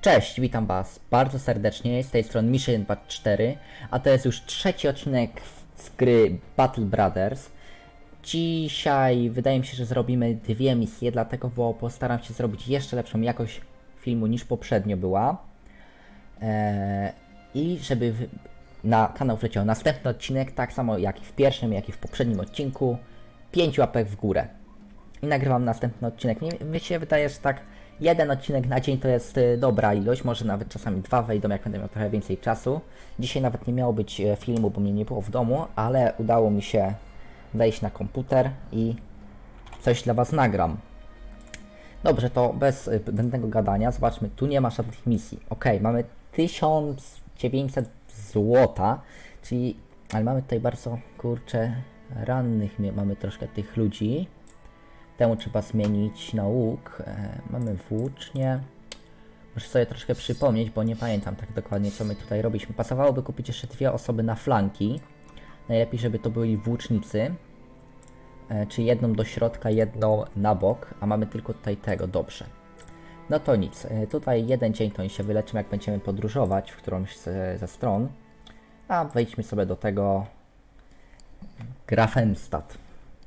Cześć, witam was bardzo serdecznie, z tej strony Mission24, a to jest już trzeci odcinek z gry Battle Brothers. Dzisiaj wydaje mi się, że zrobimy dwie misje, dlatego bo postaram się zrobić jeszcze lepszą jakość filmu niż poprzednio była. I żeby na kanał wleciał następny odcinek, tak samo jak i w pierwszym, jak i w poprzednim odcinku, 5 łapek w górę. I nagrywam następny odcinek. Mi się wydaje, że tak jeden odcinek na dzień to jest dobra ilość, może nawet czasami dwa wejdą, jak będę miał trochę więcej czasu. Dzisiaj nawet nie miało być filmu, bo mnie nie było w domu, ale udało mi się wejść na komputer i coś dla was nagram. Dobrze, to bez zbędnego gadania, zobaczmy, tu nie ma żadnych misji. Ok, mamy 1900 złota, czyli, ale mamy tutaj bardzo, kurczę, rannych, mamy troszkę tych ludzi. Temu trzeba zmienić na łuk. Mamy włócznie. Muszę sobie troszkę przypomnieć, bo nie pamiętam tak dokładnie, co my tutaj robiliśmy. Pasowałoby kupić jeszcze dwie osoby na flanki. Najlepiej, żeby to byli włócznicy. Czyli jedną do środka, jedną na bok. A mamy tylko tutaj tego, dobrze. No to nic. Tutaj jeden dzień to się wyleczymy, jak będziemy podróżować w którąś ze stron. A wejdźmy sobie do tego Grafenstadt.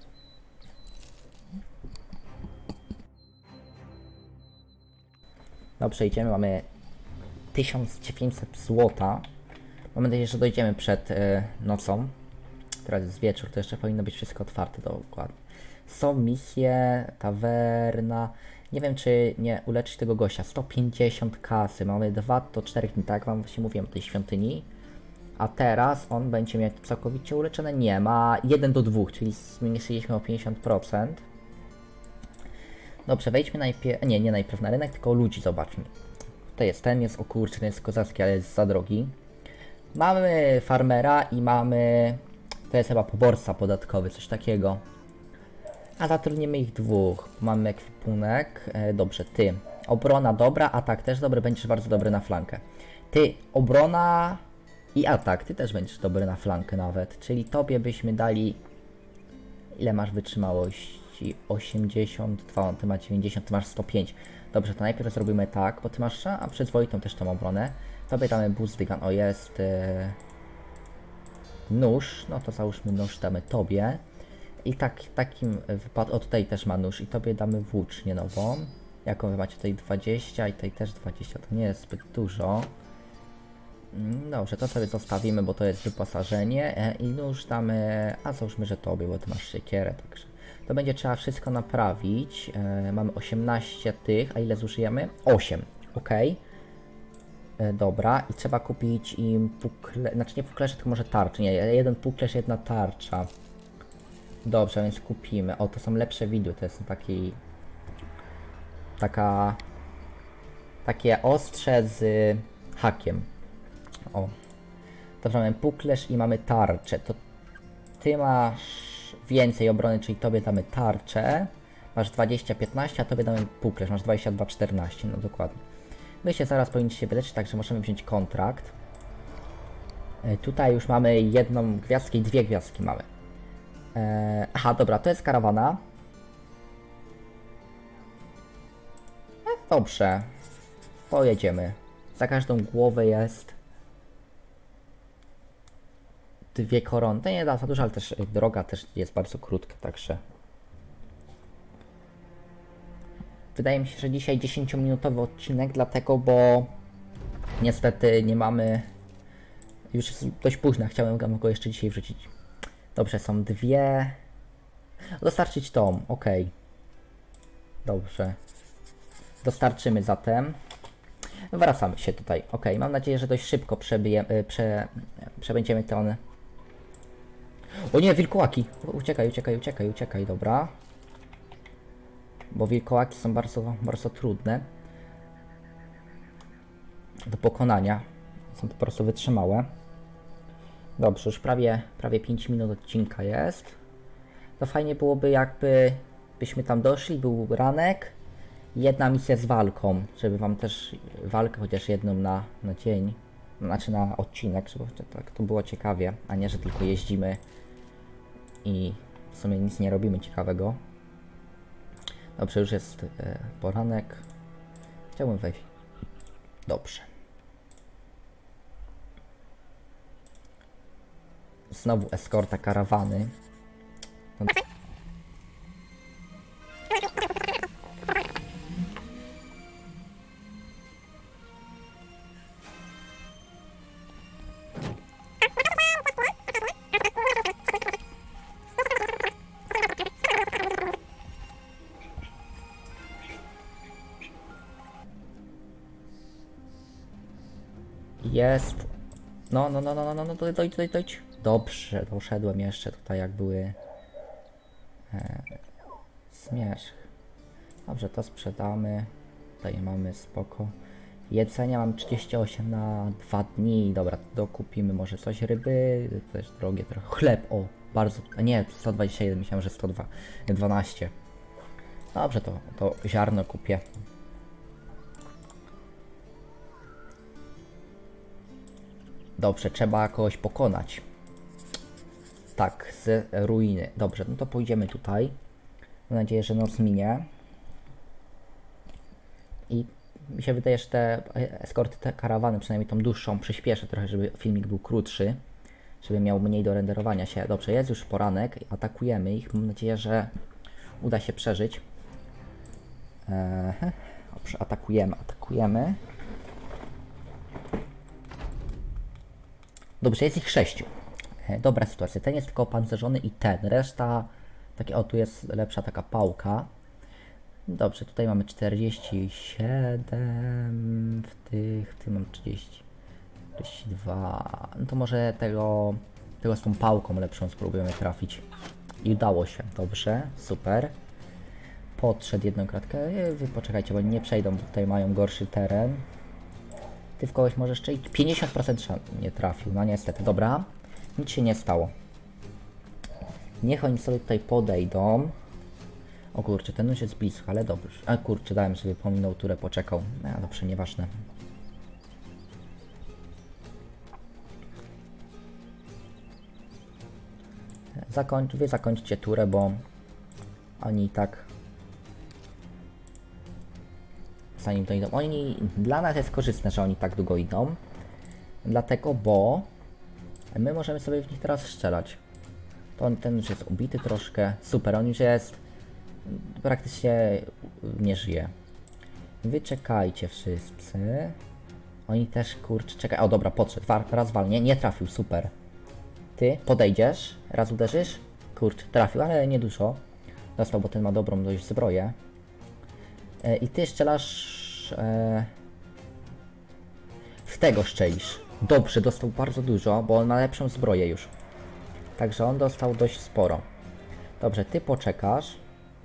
Dobrze, idziemy, mamy 1900 złota. Mam nadzieję, że dojdziemy przed nocą. Teraz jest wieczór, to jeszcze powinno być wszystko otwarte dokładnie. Są misje, tawerna. Nie wiem, czy nie uleczyć tego gościa. 150 kasy, mamy 2 do 4 dni, tak wam właśnie mówiłem o tej świątyni. A teraz on będzie miał całkowicie uleczone. Nie, ma 1 do 2, czyli zmniejszyliśmy o 50%. Dobrze, wejdźmy najpierw, nie najpierw na rynek, tylko ludzi zobaczmy. To jest ten, jest o kurczę, ten jest kozacki, ale jest za drogi. Mamy farmera i mamy, to jest chyba poborca podatkowy, coś takiego. A zatrudnimy ich dwóch. Mamy ekwipunek, dobrze, ty. Obrona dobra, atak też dobry, będziesz bardzo dobry na flankę. Ty, obrona i atak, ty też będziesz dobry na flankę nawet. Czyli tobie byśmy dali, ile masz wytrzymałość? 82, ty ma 90, ty masz 105. Dobrze, to najpierw zrobimy tak, bo ty masz, a przyzwoitą też tą obronę. Tobie damy boost gun, o jest nóż, no to załóżmy nóż, damy tobie. I takim wypadku, o tutaj też ma nóż i tobie damy włócznię nową. Jaką wy macie tutaj 20 i tutaj też 20, to nie jest zbyt dużo. Dobrze, to sobie zostawimy, bo to jest wyposażenie i nóż damy, a załóżmy, że tobie, bo ty masz siekierę, także to będzie trzeba wszystko naprawić. Mamy 18 tych, a ile zużyjemy? 8, ok. Dobra, i trzeba kupić im pukle, znaczy nie puklerze, tylko może tarczy, nie, jeden puklerz, jedna tarcza. Dobrze, więc kupimy, o to są lepsze widły, to jest takie ostrze z hakiem. O, dobrze, mamy puklerz i mamy tarczę, to ty masz więcej obrony, czyli tobie damy tarczę, masz 20-15, a tobie damy puklerz, masz 22-14, no dokładnie. My się zaraz powinniście się wyleczyć, także możemy wziąć kontrakt. Tutaj już mamy jedną gwiazdkę i dwie gwiazdki mamy. Aha, dobra, to jest karawana. Dobrze, pojedziemy. Za każdą głowę jest 2 korony. To nie da za dużo, ale też droga też jest bardzo krótka, także wydaje mi się, że dzisiaj 10-minutowy odcinek, dlatego, bo niestety nie mamy, już jest dość późno, chciałem go jeszcze dzisiaj wrzucić. Dobrze, są dwie, dostarczyć tą, ok. Dobrze, dostarczymy zatem. Wracamy się tutaj, ok. Mam nadzieję, że dość szybko przebędziemy ten. O nie, wilkołaki! Uciekaj, dobra. Bo wilkołaki są bardzo trudne do pokonania. Są po prostu wytrzymałe. Dobrze, już prawie 5 minut odcinka jest. To fajnie byłoby, byśmy tam doszli, był ranek. Jedna misja z walką, żeby wam też walkę chociaż jedną na dzień, znaczy na odcinek, żeby tak to było ciekawie, a nie, że tylko jeździmy i w sumie nic nie robimy ciekawego. Dobrze, już jest poranek. Chciałbym wejść. Dobrze. Znowu eskorta karawany. No. Jest. No, dojdź. Dobrze, doszedłem jeszcze tutaj, jak były zmierzch. Dobrze, to sprzedamy. Tutaj mamy spoko. Jedzenia mam 38 na 2 dni. Dobra, dokupimy może coś ryby. To jest drogie trochę. Chleb, o, bardzo. A nie, 121, myślałem, że 112. Dobrze, to ziarno kupię. Dobrze, trzeba kogoś pokonać. Tak, z ruiny. Dobrze, no to pójdziemy tutaj. Mam nadzieję, że noc minie. I mi się wydaje, że te eskorty, te karawany, przynajmniej tą dłuższą, przyspieszę trochę, żeby filmik był krótszy. Żeby miał mniej do renderowania się. Dobrze, jest już poranek. Atakujemy ich. Mam nadzieję, że uda się przeżyć. Dobrze, atakujemy. Dobrze, jest ich 6. Dobra sytuacja. Ten jest tylko opancerzony i ten. Reszta, takie, o, tu jest lepsza taka pałka. Dobrze, tutaj mamy 47, w tym mam 30, 42. No to może tego z tą pałką lepszą spróbujemy trafić. I udało się. Dobrze, super. Podszedł jedną kratkę. Wy poczekajcie, bo nie przejdą, bo tutaj mają gorszy teren. Ty w kogoś możesz strzelić. 50% nie trafił. No niestety, dobra. Nic się nie stało. Niech oni sobie tutaj podejdą. O kurczę, ten już jest blisko, ale dobrze. A kurczę, dałem sobie, pominął turę, poczekał. No dobrze, nieważne. Wy zakończcie turę, bo oni i tak zanim to idą. Dla nas jest korzystne, że oni tak długo idą. Dlatego, bo my możemy sobie w nich teraz strzelać. To ten już jest ubity troszkę. Super, on już jest praktycznie nie żyje. Wy czekajcie wszyscy. Oni też, kurczę, czekaj. O dobra, podszedł. Raz walnie. Nie trafił, super. Ty podejdziesz, raz uderzysz. Kurczę, trafił, ale nie dużo. Dostał, bo ten ma dobrą dość zbroję. I ty strzelasz... w tego strzelisz. Dobrze, dostał bardzo dużo, bo on ma lepszą zbroję już. Także on dostał dość sporo. Dobrze, ty poczekasz.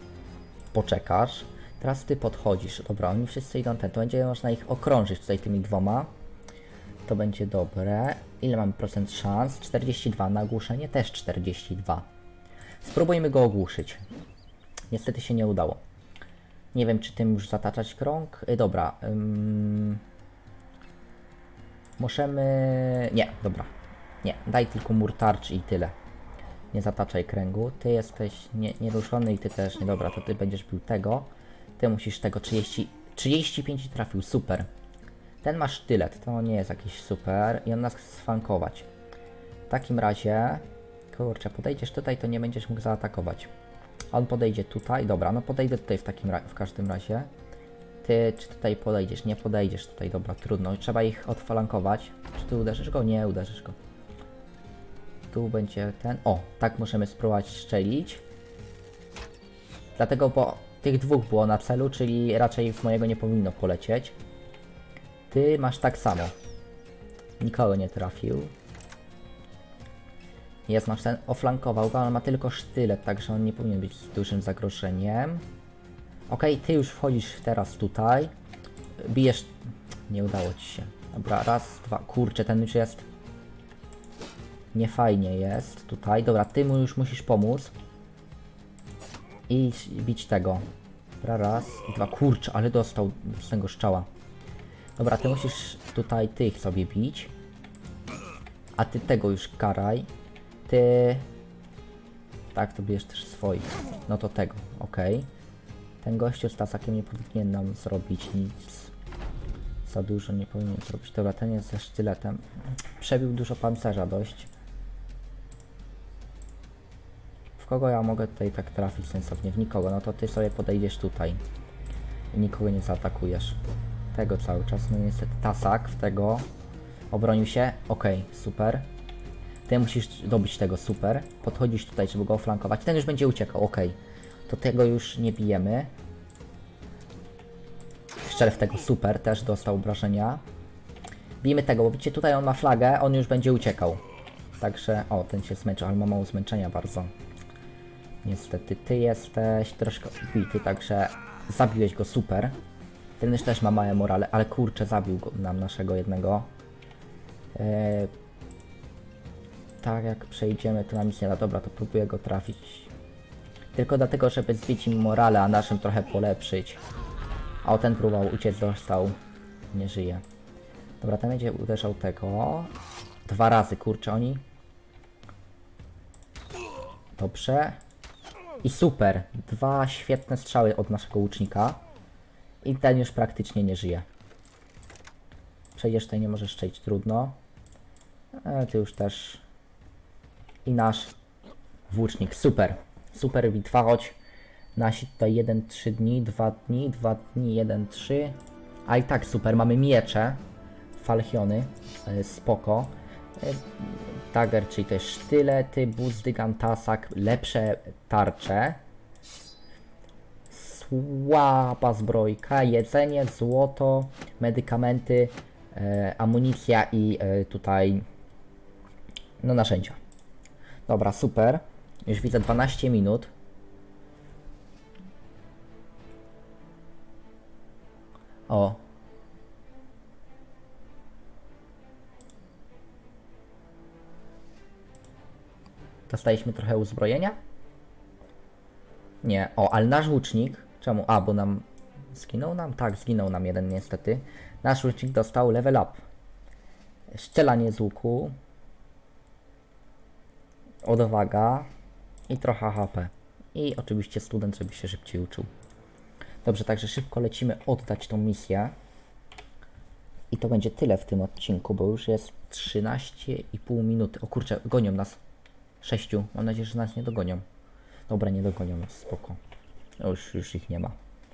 Teraz ty podchodzisz. Dobra, oni wszyscy idą ten. To będzie można ich okrążyć tutaj tymi dwoma. To będzie dobre. Ile mamy procent szans? 42. Na ogłuszenie też 42. Spróbujmy go ogłuszyć. Niestety się nie udało. Nie wiem, czy tym już zataczać krąg. Dobra. Możemy... Nie, dobra. Nie, daj tylko mur tarczy i tyle. Nie zataczaj kręgu. Ty jesteś nieruszony i ty też nie. Dobra, to ty będziesz bił tego. Ty musisz tego 35 trafił, super. Ten ma sztylet, to nie jest jakiś super. I on nas chce sfankować. W takim razie... Kurczę, podejdziesz tutaj, to nie będziesz mógł zaatakować. On podejdzie tutaj, dobra, no podejdę tutaj w każdym razie. Ty, czy tutaj podejdziesz? Nie podejdziesz tutaj, dobra, trudno. Trzeba ich odflankować. Czy ty uderzysz go? Nie uderzysz go. Tu będzie ten... O, tak możemy spróbować strzelić. Dlatego, bo tych dwóch było na celu, czyli raczej w mojego nie powinno polecieć. Ty masz tak samo. Nikogo nie trafił. Jest, masz ten, oflankował go, ale ma tylko sztylet, także on nie powinien być dużym zagrożeniem. Okej, ty już wchodzisz teraz tutaj. Bijesz... Nie udało ci się. Dobra, raz, dwa... Kurczę, ten już jest... Niefajnie jest tutaj. Dobra, ty mu już musisz pomóc. I bić tego. Dobra, raz i dwa. Kurczę, ale dostał z tego strzała. Dobra, ty musisz tutaj tych sobie bić. A ty tego już karaj. Ty... Tak, to bierz też swoich. No to tego, okej. Ten gościu z tasakiem nie powinien nam zrobić nic Za dużo nie powinien zrobić. Dobra, ten jest ze sztyletem. Przebił dużo pancerza dość. W kogo ja mogę tutaj tak trafić sensownie? W nikogo. No to ty sobie podejdziesz tutaj. I nikogo nie zaatakujesz. Tego cały czas. No niestety tasak w tego. Obronił się. Okej, super. Ty musisz dobić tego, super. Podchodzisz tutaj, żeby go oflankować. Ten już będzie uciekał, okej. To tego już nie bijemy. Szczerw tego, super. Też dostał obrażenia. Bijmy tego, bo widzicie, tutaj on ma flagę, on już będzie uciekał. Także, o, ten się zmęczył, ale ma mało zmęczenia bardzo. Niestety, ty jesteś troszkę ubity, także zabiłeś go, super. Ten już też ma małe morale, ale kurczę, zabił go, nam naszego jednego. Tak jak przejdziemy, to nam nic nie da. Dobra, to próbuję go trafić. Tylko dlatego, żeby zbić im morale, a naszym trochę polepszyć. A o, ten próbował uciec, dostał. Nie żyje. Dobra, ten będzie uderzał tego. 2 razy, kurczę, oni. Dobrze. I super. 2 świetne strzały od naszego łucznika. I ten już praktycznie nie żyje. Przejdziesz tutaj, nie możesz przejść, trudno. Ty już też. I nasz włócznik, super. Super bitwa, choć nasi tutaj 1-3 dni, 2 dni, 2 dni, 1-3. A i tak super, mamy miecze. Falchiony, spoko. Dagger, czyli też sztylety, buzdygan, tasak, lepsze tarcze. Słaba zbrojka, jedzenie, złoto, medykamenty, amunicja i tutaj no narzędzia. Dobra, super. Już widzę 12 minut. O. Dostaliśmy trochę uzbrojenia? Nie. O, ale nasz łucznik... Czemu? A, bo nam... Zginął nam? Tak, zginął nam jeden niestety. Nasz łucznik dostał level up. Strzelanie z łuku. Odwaga. I trochę HP. I oczywiście student, żeby się szybciej uczył. Dobrze, także szybko lecimy oddać tą misję. I to będzie tyle w tym odcinku, bo już jest 13,5 minuty. O kurczę, gonią nas. 6. Mam nadzieję, że nas nie dogonią. Dobra, nie dogonią nas, spoko. Już ich nie ma.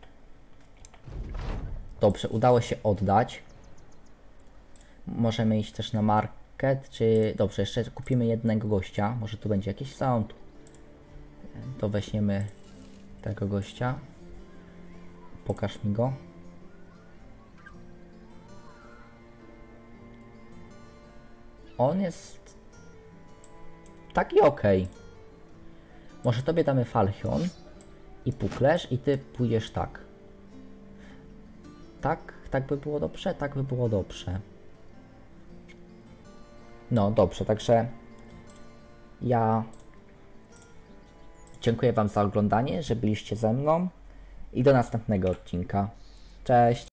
Dobrze, udało się oddać. Możemy iść też na market, czy... Dobrze, jeszcze kupimy jednego gościa. Może tu będzie jakiś sound. To weźmiemy tego gościa. Pokaż mi go. On jest taki okej. Może tobie damy falchion i puklerz i ty pójdziesz tak. Tak by było dobrze? Tak by było dobrze. No dobrze, także ja dziękuję wam za oglądanie, że byliście ze mną i do następnego odcinka. Cześć!